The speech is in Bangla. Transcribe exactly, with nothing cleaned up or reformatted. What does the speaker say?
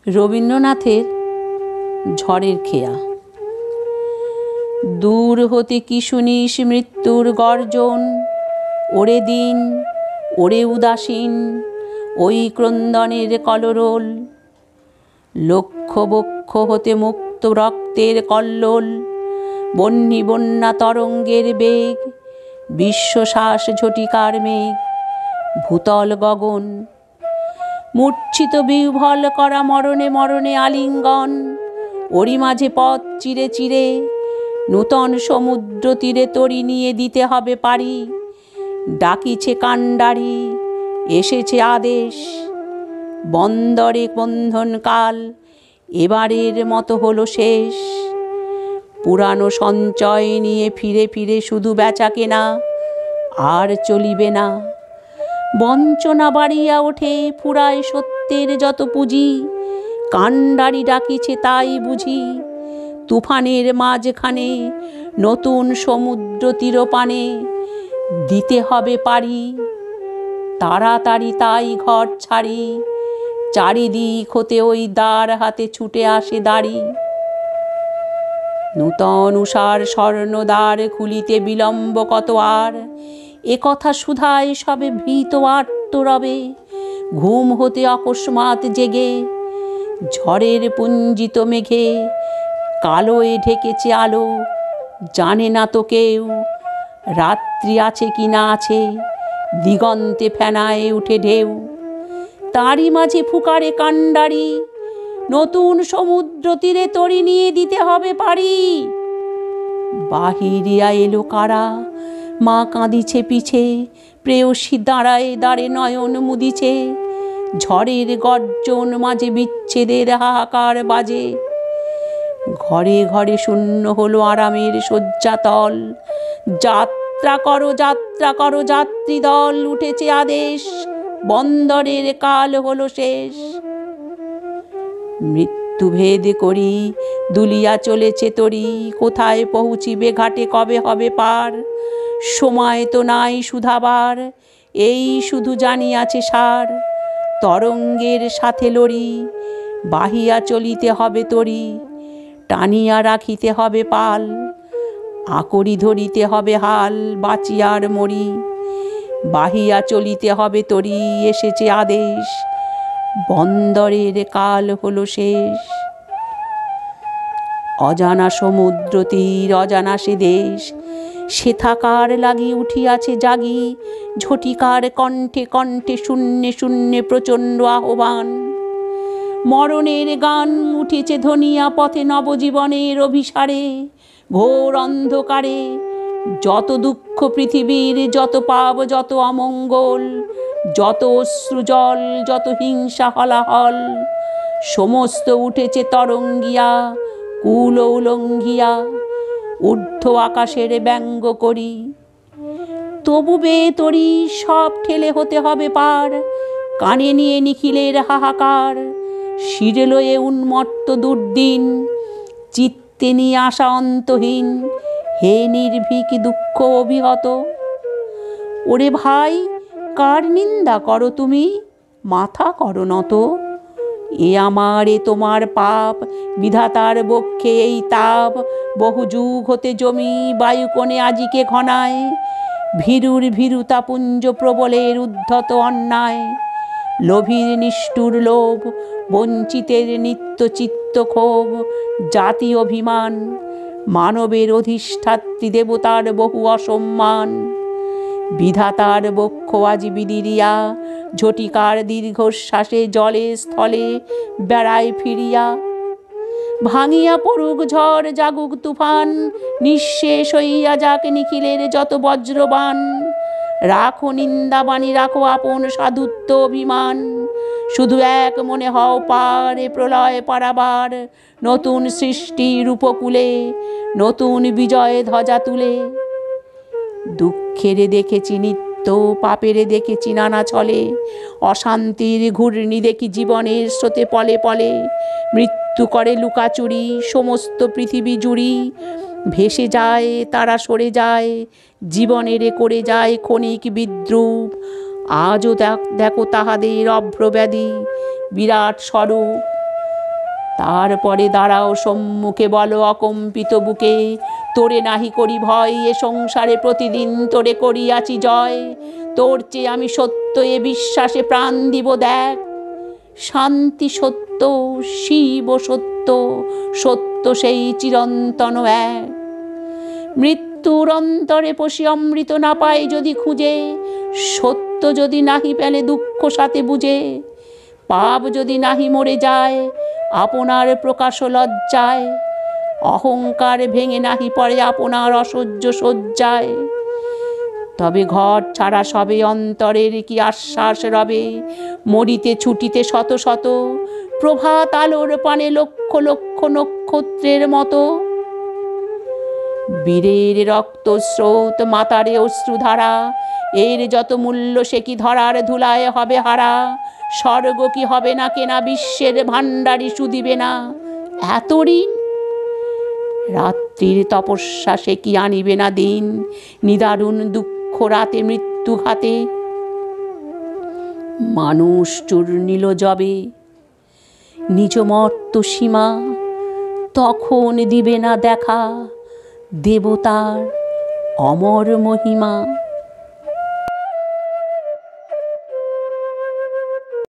রবীন্দ্রনাথের ঝড়ের খেয়া। দূর হতে কি শুনিস মৃত্যুর গর্জন, ওরে দিন ওরে উদাসীন ওই ক্রন্দনের কলরোল। লক্ষ বক্ষ হতে মুক্ত রক্তের কল্লোল, বন্যী বন্যা তরঙ্গের বেগ, বিশ্বশ্বাস ঝটিকার মেঘ, ভূতল গগন। মূর্ছিত বিহ্বল করা মরণে মরণে আলিঙ্গন, ওরি মাঝে পথ চিরে চিরে নূতন সমুদ্র তীরে তরি নিয়ে দিতে হবে পারি। ডাকিছে কাণ্ডারি, এসেছে আদেশ, বন্দরে বন্ধন কাল এবারের মতো হলো শেষ। পুরানো সঞ্চয় নিয়ে ফিরে ফিরে শুধু বেচা কেনা আর চলিবে না। বঞ্চনা বাড়িয়া ওঠে, ফুরায় সত্যের যত পুঁজি, কাণ্ডারি ডাকিছে তাই বুঝি। তুফানের মাঝখানে নতুন সমুদ্র তীরপানে দিতে হবে পারি। তাড়াতাড়ি তাই ঘর ছাড়ি, চারিদিক হতে ওই দ্বার হাতে ছুটে আসে দাড়ি। নূতন উষার স্বর্ণদ্বার খুলিতে বিলম্ব কত আর, এ কথা শুধায় সবে ভীত আর্ত রবে। ঘুম হতে অকস্মাৎ জেগে ঝড়ের পুঞ্জিত মেঘে কালোয় ঢেকেছে আলো, জানে না তো কেউ রাত্রি আছে কি না আছে। দিগন্তে ফেনায় উঠে ঢেউ, তারই মাঝে ফুকারে কাণ্ডারি, নতুন সমুদ্র তীরে তরি নিয়ে দিতে হবে পারি। বাহিরিয়া এলো কারা, মা কাঁদিছে পিছে, প্রেয়সী দাঁড়ায় দাঁড়ে নয়ন মুদিছে। ঝড়ের গর্জন মাঝে বিচ্ছেদের হাহাকার বাজে, ঘরে ঘরে শূন্য হলো আরামের শয্যাতল। যাত্রা করো যাত্রা করো যাত্রী দল, উঠেছে আদেশ, বন্দরের কাল হলো শেষ। মৃত্যু ভেদ করি দুলিয়া চলেছে তরি, কোথায় পৌঁছিবে ঘাটে কবে হবে পার। সময় তো নাই শুধাবার, এই শুধু জানিয়াছে সার। তরঙ্গের সাথে লড়ি, বাহিয়া চলিতে হবে তরি। টানিয়া রাখিতে হবে পাল, আকড়ি ধরিতে হবে হাল, বাঁচিয়ার মরি। বাহিয়া চলিতে হবে তরি, এসেছে আদেশ, বন্দরের কাল হলো শেষ। অজানা সমুদ্র তীর অজানা সে দেশ, সে থাকার লাগি উঠিয়াছে জাগি। ঝটিকার কণ্ঠে কণ্ঠে শূন্যে শূন্যে প্রচণ্ড আহ্বান। মরণের গান উঠেছে ধ্বনিয়া পথে নবজীবনের অভিসারে। ঘোর অন্ধকারে যত দুঃখ পৃথিবীর, যত পাপ যত অমঙ্গল, যত অশ্রুজল যত হিংসা হলাহল, সমস্ত উঠেছে তরঙ্গিয়া কুল উলঙ্ঘিয়া। ঊর্ধ্ব আকাশের ব্যঙ্গ করি, তবু বে তরি সব ঠেলে হতে হবে পার। কানে নিয়ে নিখিলের হাহাকার, শিরে লয়ে উন্মত্ত দুর্দিন, চিত্তে নিয়ে আশা অন্তহীন। হে নির্ভীক দুঃখ অভিহত, ওরে ভাই কার নিন্দা করো তুমি, মাথা করো নত। এ আমার এ তোমার পাপ, বিধাতার বক্ষে এই তাপ। বহু যুগ হতে জমি বায়ুকোণে আজিকে ঘনায়, ভীরুর ভীরুতা পুঞ্জ প্রবলের উদ্ধত অন্যায়। লোভীর নিষ্ঠুর লোভ, বঞ্চিতের নিত্য চিত্ত ক্ষোভ, জাতি অভিমান, মানবের অধিষ্ঠাত্রী দেবতার বহু অসম্মান। বিধাতার বক্ষ আজ বিদিরিয়া, ঝটিকার দীর্ঘশ্বাসে জলে স্থলে বেড়ায় ফিরিয়া। ভাঙিয়া পড়ুক ঝড় জাগুক তুফান, নিঃশেষ হইয়া যাক নিখিলের যত বজ্রবান। রাখো নিন্দাবাণী রাখো আপন সাধুত্ব অভিমান, শুধু এক মনে হও পার এ প্রলয় পারাবার। নতুন সৃষ্টির উপকূলে নতুন বিজয় ধ্বজা তুলে। দুঃখেরে দেখেছি নিত্য, পাপেরে দেখেছি নানা ছলে, অশান্তির ঘূর্ণি দেখি জীবনের স্রোতে পলে পলে। মৃত্যু করে লুকাচুরি সমস্ত পৃথিবী জুড়ি, ভেসে যায় তারা সরে যায়, জীবনের করে যায় ক্ষণিক বিদ্রুপ। আজও দেখো তাহাদের অভ্রব্যাধি বিরাট স্বরূপ। তারপরে দাঁড়াও সম্মুখে, বলো অকম্পিত বুকে, তোরে নাহি করি ভয়, এ সংসারে প্রতিদিন তোরে করিয়াছি জয়। তোর চেয়ে আমি সত্য, এ বিশ্বাসে প্রাণ দিব দেখ। শান্তি সত্য, শিব সত্য, সত্য সেই চিরন্তন এক। মৃত্যুর অন্তরে পশি অমৃত না পাই যদি খুঁজে, সত্য যদি নাহি পেলে দুঃখ সাথে বুঝে। পাপ যদি নাহি মরে যায় আপনার প্রকাশ লজ্জায়, অহংকার ভেঙে নাহি পড়ে আপনার অসহ্য শয্যায়। তবে ঘর ছাড়া সবে অন্তরের কি আশ্বাস রবে, মরিতে ছুটিতে শত শত, প্রভাত আলোর পানে লক্ষ লক্ষ নক্ষত্রের মতো। বীরের রক্ত স্রোত, মাতারে অশ্রুধারা, এর যত মূল্য সে কি ধরার ধুলায় হবে হারা। স্বর্গ কি হবে না কেনা, বিশ্বের ভাণ্ডারী সুদিবে না এত ঋণ। রাত্রির তপস্যা সে কি আনিবে না দিন, নিদারুণ দুঃখ রাতে মৃত্যু ঘাতে। মানুষ চূর্ণিল যবে নিজ মর্ত সীমা, তখন দিবে না দেখা দেবতার অমর মহিমা।